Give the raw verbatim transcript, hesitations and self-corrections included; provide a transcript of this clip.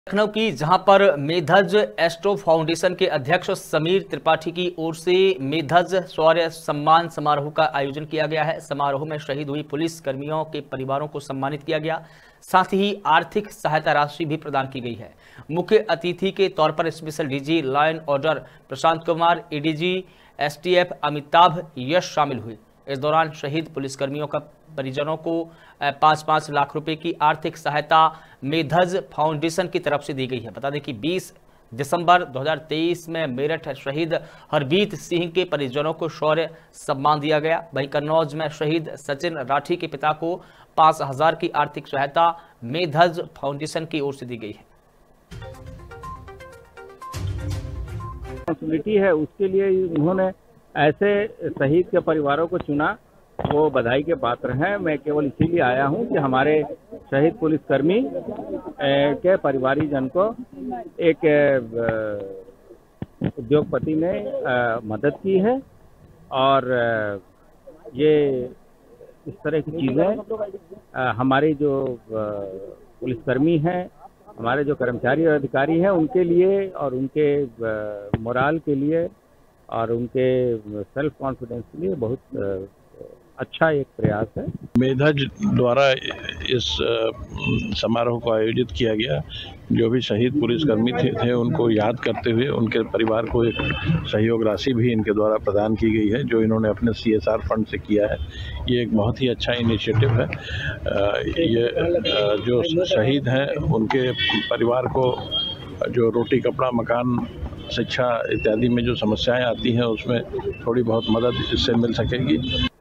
लखनऊ की जहां पर मेधज एस्ट्रो फाउंडेशन के अध्यक्ष समीर त्रिपाठी की ओर से मेधज शौर्य सम्मान समारोह का आयोजन किया गया है। समारोह में शहीद हुई पुलिस कर्मियों के परिवारों को सम्मानित किया गया, साथ ही आर्थिक सहायता राशि भी प्रदान की गई है। मुख्य अतिथि के तौर पर special DG law and order Prashant Kumar, ADG STF Amitabh Yash शामिल हुए। इस दौरान शहीद पुलिसकर्मियों का परिजनों को पाँच पाँच लाख रुपए की आर्थिक सहायता मेधज फाउंडेशन की तरफ से दी गई है। बता दें कि बीस दिसंबर दो हज़ार तेईस में मेरठ शहीद हरबीत सिंह के परिजनों को शौर्य सम्मान दिया गया। वहीं कन्नौज में शहीद सचिन राठी के पिता को पाँच हजार की आर्थिक सहायता मेधज फाउंडेशन की ओर से दी गई है। रिस्पॉन्सिबिलिटी है, उसके लिए उन्होंने ऐसे शहीद के परिवारों को चुना, वो बधाई के पात्र हैं। मैं केवल इसीलिए आया हूं कि हमारे शहीद पुलिसकर्मी के परिवारीजन को एक उद्योगपति ने मदद की है और ये इस तरह की चीज़ें हमारे जो पुलिसकर्मी हैं, हमारे जो कर्मचारी और अधिकारी हैं, उनके लिए और उनके मोराल के लिए और उनके सेल्फ कॉन्फिडेंस के लिए बहुत अच्छा एक प्रयास है। मेधज द्वारा इस समारोह को आयोजित किया गया। जो भी शहीद पुलिसकर्मी थे, थे उनको याद करते हुए उनके परिवार को एक सहयोग राशि भी इनके द्वारा प्रदान की गई है, जो इन्होंने अपने सीएसआर फंड से किया है। ये एक बहुत ही अच्छा इनिशिएटिव है। ये जो शहीद हैं उनके परिवार को जो रोटी कपड़ा मकान शिक्षा इत्यादि में जो समस्याएं आती हैं उसमें थोड़ी बहुत मदद इससे मिल सकेगी।